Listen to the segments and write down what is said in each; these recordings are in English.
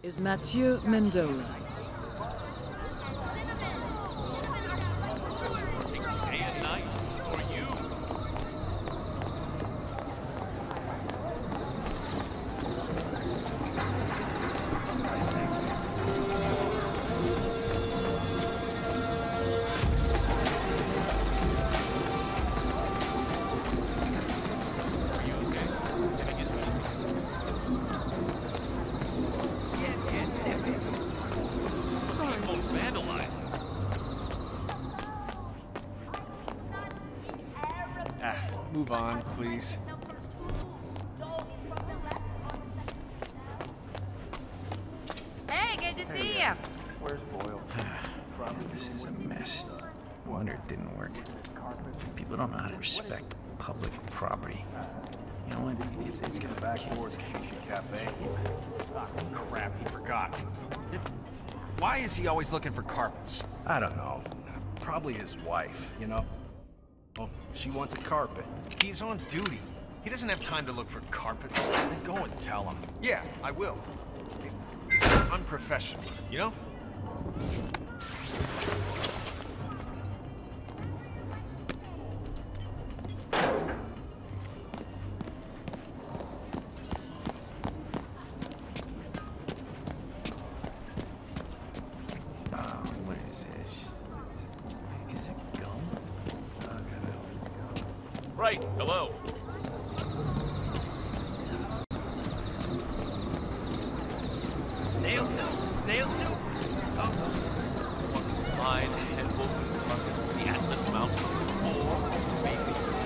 is Mathieu Mendola. Day and night for you. Move on, please. Hey, good to see you. Where's Boyle? This is a mess. No wonder it didn't work. People don't know how to respect public property. You know what? It's gonna Back kill towards Sushi Cafe. Ah, crap, he forgot. Why is he always looking for carpets? I don't know. Probably his wife, you know? Oh, she wants a carpet. He's on duty. He doesn't have time to look for carpets. Then go and tell him. Yeah, I will. It's unprofessional, you know? What is this? Is it gum? Right, hello. Snail soup! Snail soup! One fine handful from the Atlas Mountains or maybe.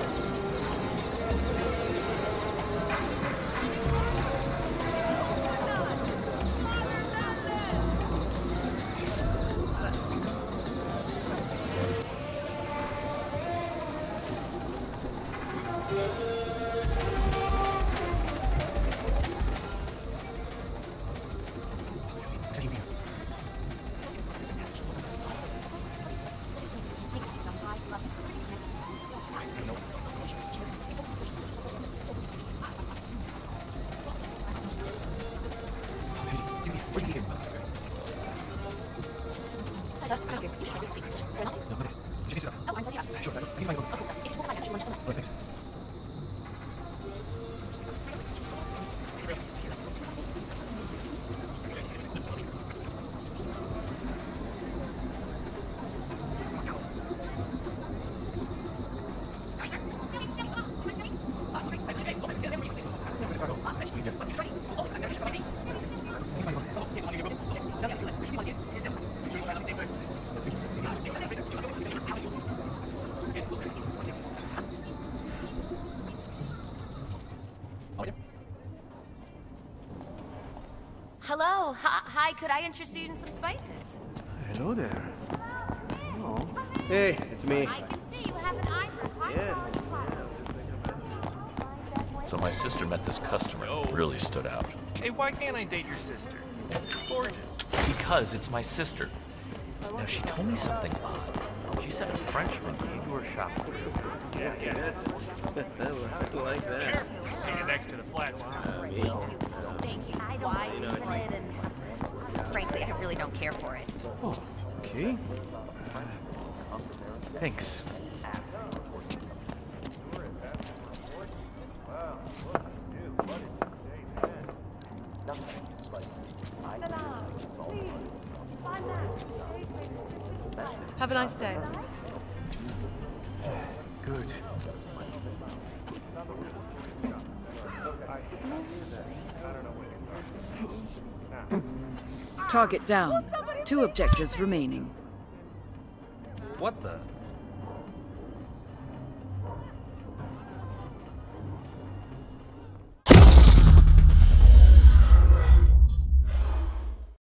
Hello. Hi, could I interest you in some spices? Hello there. Oh. Hey, it's me. I can see you have an eye for pie. So my sister met this customer who really stood out. Hey, why can't I date your sister? Gorgeous. Because it's my sister. Now, she told me something odd. She said a Frenchman gave her a shop. Yeah, that's... I like that. Careful. See you next to the flats. Thank you. I don't like bread and frankly, I really don't care for it. Oh, okay. Thanks. Have a nice day. Good. Target down. 2 objectives remaining. What the?